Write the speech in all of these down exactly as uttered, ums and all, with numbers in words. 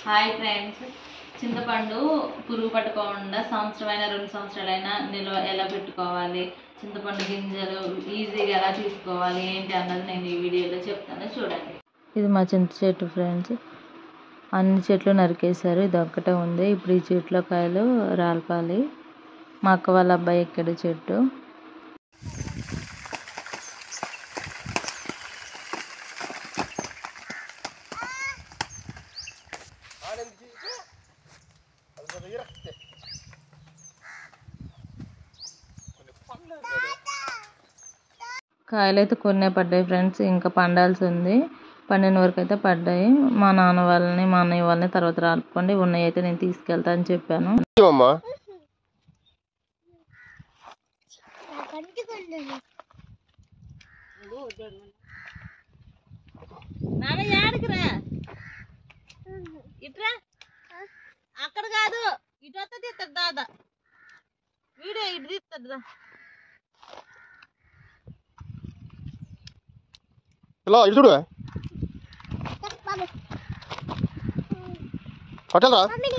Hi friends, చింతపండు పురుగు పట్టుకోకుండా సంవత్సరమైనా రెండు సంవత్సరాలైనా నిల్వ ఎలా పెట్టుకోవాలి, చింతపండు గింజలు ఈజీగా ఎలా తీసుకోవాలి ఏంటి అన్నది నేను ఈ వీడియోలో చెప్తాను, చూడండి. ఇది మా చింత చెట్టు ఫ్రెండ్స్. అన్ని చెట్లు నరికేశారు, ఇది ఒక్కటే ఉంది. ఇప్పుడు ఈ చెట్లో కాయలు రాల్పాలి. మా అక్క వాళ్ళ అబ్బాయి ఎక్కడ చెట్టు. కాయలు అయితే కొన్నే పడ్డాయి ఫ్రెండ్స్, ఇంకా పండాల్సి ఉంది. పండిన వరకు అయితే పడ్డాయి. మా నాన్న వాళ్ళని మా అన్నయ్య వాళ్ళని తర్వాత రాలుపుకోండి, ఉన్నాయి అయితే నేను తీసుకెళ్తా అని చెప్పాను. అక్కడ కాదు, ఇటు వస్తే తీస్తాడు దాదా, వీడియో ఇటు తీస్తాడు. ఇలా ఇటు చూడు, పట్టరా.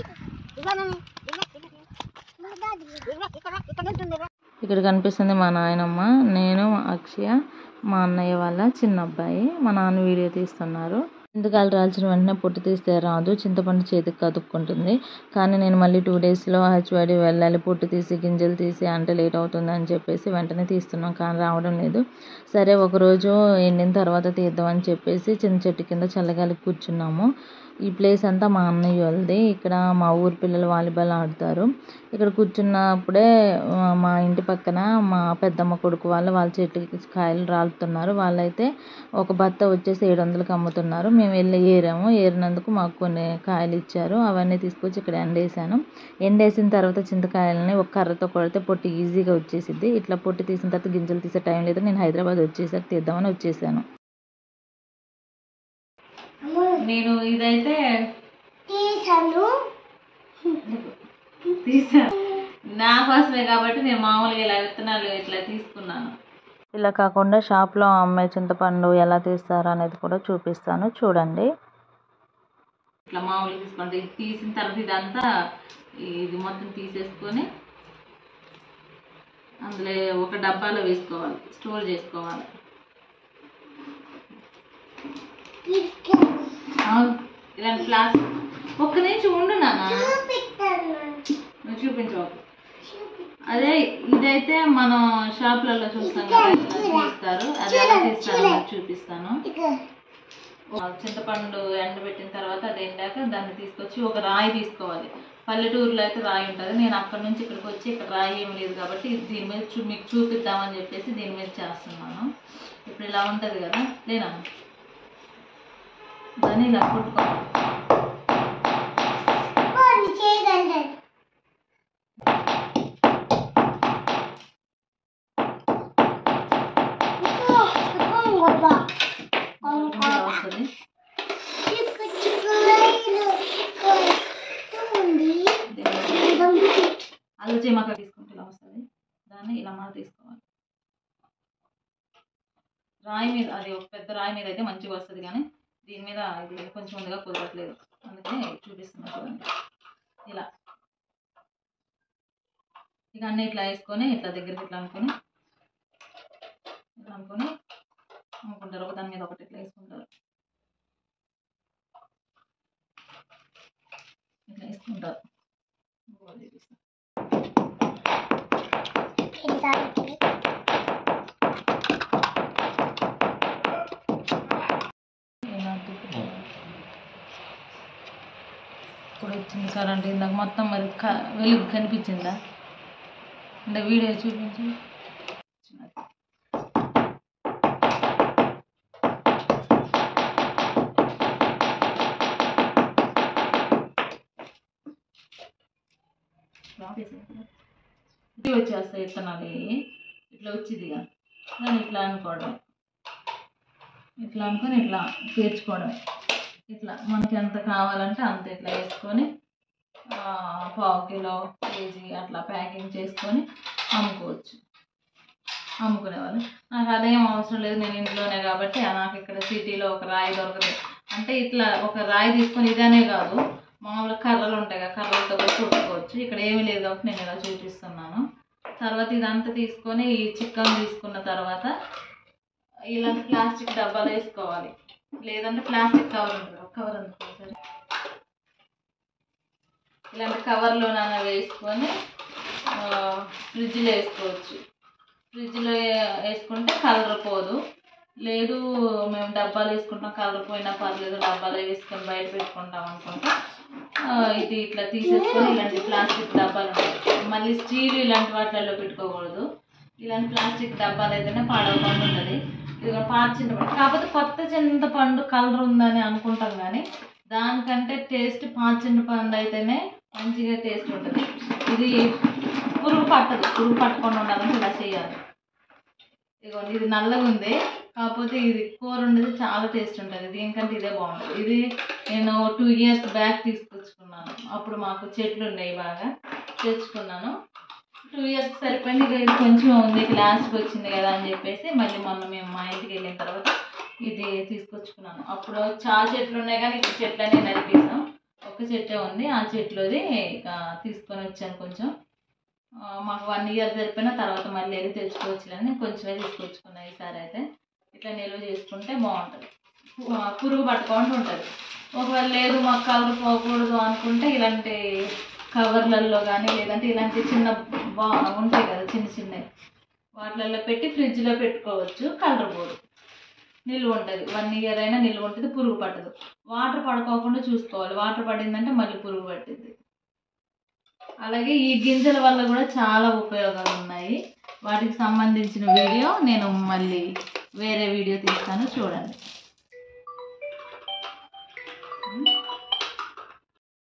ఇక్కడ కనిపిస్తుంది మా నాయనమ్మ, నేను అక్షయ, మా అన్నయ్య వాళ్ళ చిన్న అబ్బాయి. మా నాన్న వీడియో తీస్తున్నారు. చింతకాయలు రాల్చిన వెంటనే పొట్టు తీస్తే రాదు, చింతపండు చేతికి కతుక్కుంటుంది. కానీ నేను మళ్ళీ టూ డేస్లో హెచ్వైడి వెళ్ళాలి, పొట్టు తీసి గింజలు తీసి అంటే లేట్ అవుతుంది అని చెప్పేసి వెంటనే తీస్తున్నాం, కానీ రావడం లేదు. సరే ఒకరోజు ఎండిన తర్వాత తీద్దామని చెప్పేసి చింత చెట్టు కింద చల్లగాలికి కూర్చున్నాము. ఈ ప్లేస్ అంతా మా అన్నయ్య వాళ్ళది. ఇక్కడ మా ఊరి పిల్లలు వాలీబాల్ ఆడతారు. ఇక్కడ కూర్చున్నప్పుడే మా ఇంటి పక్కన మా పెద్దమ్మ కొడుకు వాళ్ళు వాళ్ళ చెట్టుకి కాయలు రాలుతున్నారు. వాళ్ళైతే ఒక బత్త వచ్చేసి ఏడు వందలకి అమ్ముతున్నారు. మేము వెళ్ళి ఏరాము, ఏరినందుకు మాకు కొన్ని కాయలు ఇచ్చారు. అవన్నీ తీసుకొచ్చి ఇక్కడ ఎండేసాను. ఎండేసిన తర్వాత చింతకాయలని ఒక కర్రతో కొడితే పొట్టు ఈజీగా వచ్చేసిద్ది. ఇట్లా పొట్టు తీసిన తర్వాత గింజలు తీసే టైం లేదు. నేను హైదరాబాద్ వచ్చేసాక తీద్దామని వచ్చేసాను. నేను ఇదైతే తీసాను తీసాను నా కోసమే కాబట్టి నేను మామూలుగా ఇలా విత్తనాలు ఇట్లా తీసుకున్నాను. ఇలా కాకుండా షాప్లో అమ్మే చింతపండు ఎలా తీస్తారు అనేది కూడా చూపిస్తాను, చూడండి. ఇట్లా మామూలుగా తీసుకోండి. ఇది తీసిన తర్వాత ఇదంతా ఇది మొత్తం తీసేసుకొని అందులో ఒక డబ్బాలో వేసుకోవాలి, స్టోర్ చేసుకోవాలి. ఇలాంటి ప్లాస్టిక్ ఒక్క నుంచి ఉండు నాన్న, నువ్వు చూపించవు. అదే ఇదైతే మనం షాపులలో చూస్తాం కదా, తీస్తారు. అది ఎలా తీస్తారో చూపిస్తాను. చింతపండు ఎండబెట్టిన తర్వాత అది ఎండాక దాన్ని తీసుకొచ్చి ఒక రాయి తీసుకోవాలి. పల్లెటూరులో అయితే రాయి ఉంటుంది. నేను అక్కడి నుంచి ఇక్కడికి వచ్చి ఇక్కడ రాయి ఏమి లేదు కాబట్టి దీని మీద చూ మీకు చూపిద్దామని చెప్పేసి దీని మీద చేస్తున్నాను. ఇప్పుడు ఇలా ఉంటుంది కదా, లేనా దాన్ని ఇలా కొట్టుకోవాలి. వస్తుంది అల్లు చేయమాక తీసుకుంటే ఇలా వస్తుంది. దాన్ని ఇలా మనం తీసుకోవాలి. రాయి మీద, అది ఒక పెద్ద రాయి మీద అయితే మంచిగా వస్తుంది, కానీ దీని మీద ఇది కొంచెం ముందుగా కుదరట్లేదు, అందుకని చూపిస్తున్నాను చూడండి. ఇలా ఇక అన్నీ ఇట్లా వేసుకొని ఇట్లా దగ్గరికి ఇట్లా అనుకొని ఇట్లా అనుకొని అనుకుంటారు. ఒక దాని మీద ఒకటి ఇట్లా వేసుకుంటారు, ఇట్లా వేసుకుంటారు. ఇప్పుడు వచ్చింది సార్ అంటే ఇందాక మొత్తం మరి వెలుగు కనిపించిందా? అంటే వీడియో చూపించి ఇట్లా వచ్చేస్తాయి విత్తనాలు. ఇట్లా వచ్చిందిగా దాన్ని ఇట్లా అనుకోవడం, ఇట్లా అనుకొని ఇట్లా పేర్చుకోవడమే. ఇట్లా మనకి ఎంత కావాలంటే అంత ఇట్లా వేసుకొని పావు కిలో కేజీ అట్లా ప్యాకింగ్ చేసుకొని అమ్ముకోవచ్చు. అమ్ముకునేవాళ్ళు. నాకు అదేం అవసరం లేదు, నేను ఇంట్లోనే కాబట్టి నాకు ఇక్కడ సిటీలో ఒక రాయి దొరకదు. అంటే ఇట్లా ఒక రాయి తీసుకొని ఇదనే కాదు, మామూలుగా కర్రలు ఉంటాయి కదా, కర్రలతో కూడా చుట్టుకోవచ్చు. ఇక్కడ ఏమీ లేదు కాబట్టి నేను ఇలా చూపిస్తున్నాను. తర్వాత ఇదంతా తీసుకొని ఈ చికెన్ తీసుకున్న తర్వాత ఇలాంటి ప్లాస్టిక్ డబ్బాలు వేసుకోవాలి, లేదంటే ప్లాస్టిక్ కవర్ ఉంటుంది, కవర్ అందుకోవాలి. ఇలాంటి కవర్లోనైనా వేసుకొని ఫ్రిడ్జ్లో వేసుకోవచ్చు. ఫ్రిడ్జ్లో వేసుకుంటే కలర్ పోదు. లేదు మేము డబ్బాలు వేసుకుంటాం, కలర్ పోయినా పర్లేదు డబ్బాలో వేసుకొని బయట పెట్టుకుంటాం అనుకుంటే ఇది ఇట్లా తీసేసుకొని ఇలాంటి ప్లాస్టిక్ డబ్బాలు ఉంటాయి. మళ్ళీ స్టీల్ ఇలాంటి వాటిల్లో పెట్టుకోకూడదు. ఇలాంటి ప్లాస్టిక్ డబ్బాలు అయితేనే పాడవకుండా ఉంటుంది. ఇది పాత చింతపండు, కాకపోతే కొత్త చింతపండు కలర్ ఉందని అనుకుంటాం, కానీ దానికంటే టేస్ట్ పాత చింతపండు అయితేనే మంచిగా టేస్ట్ ఉంటుంది. ఇది పురుగు పట్టదు, పురుగు పట్టకుండా ఉండాలంటే ఇలా చేయాలి. ఇదిగోండి, ఇది నల్లగా ఉంది, కాకపోతే ఇది కూర ఉండేది చాలా టేస్ట్ ఉంటుంది. దీనికంటే ఇదే బాగుంటుంది. ఇది నేను టూ ఇయర్స్ బ్యాక్ తీసుకొచ్చుకున్నాను. అప్పుడు మాకు చెట్లు ఉన్నాయి, బాగా తెచ్చుకున్నాను. టూ ఇయర్స్కి సరిపోయింది. ఇక ఇది కొంచెం ఉంది, లాస్ట్కి వచ్చింది కదా అని చెప్పేసి మళ్ళీ మొన్న మేము మా ఇంటికి వెళ్ళిన తర్వాత ఇది తీసుకొచ్చుకున్నాను. అప్పుడు చాలా చెట్లు ఉన్నాయి, కానీ ఇప్పుడు చెట్లు అనేవి నరికేసాం. ఒక చెట్టే ఉంది, ఆ చెట్లుది ఇక తీసుకొని వచ్చాను. కొంచెం మాకు వన్ ఇయర్ సరిపోయిన తర్వాత మళ్ళీ వెళ్ళి తెచ్చుకోవచ్చులని కొంచెమే తీసుకొచ్చుకున్నాను. ఈసారి అయితే ఇట్లా నిల్వ చేసుకుంటే బాగుంటుంది, పురుగు పట్టుకుంటూ ఉంటుంది. ఒకవేళ లేదు మాకు కలర్ పోకూడదు అనుకుంటే ఇలాంటి కవర్లలో కానీ లేదంటే ఇలాంటి చిన్న బా ఉంటాయి కదా చిన్న చిన్నవి, వాటిలలో పెట్టి ఫ్రిడ్జ్లో పెట్టుకోవచ్చు. కలర్ పోదు, నిల్వ ఉంటుంది. వన్ ఇయర్ అయినా నిల్వ ఉంటుంది, పురుగు పట్టదు. వాటర్ పడుకోకుండా చూసుకోవాలి, వాటర్ పడిందంటే మళ్ళీ పురుగు పట్టింది. అలాగే ఈ గింజల వల్ల కూడా చాలా ఉపయోగాలు ఉన్నాయి. వాటికి సంబంధించిన వీడియో నేను మళ్ళీ వేరే వీడియో తీస్తాను, చూడండి.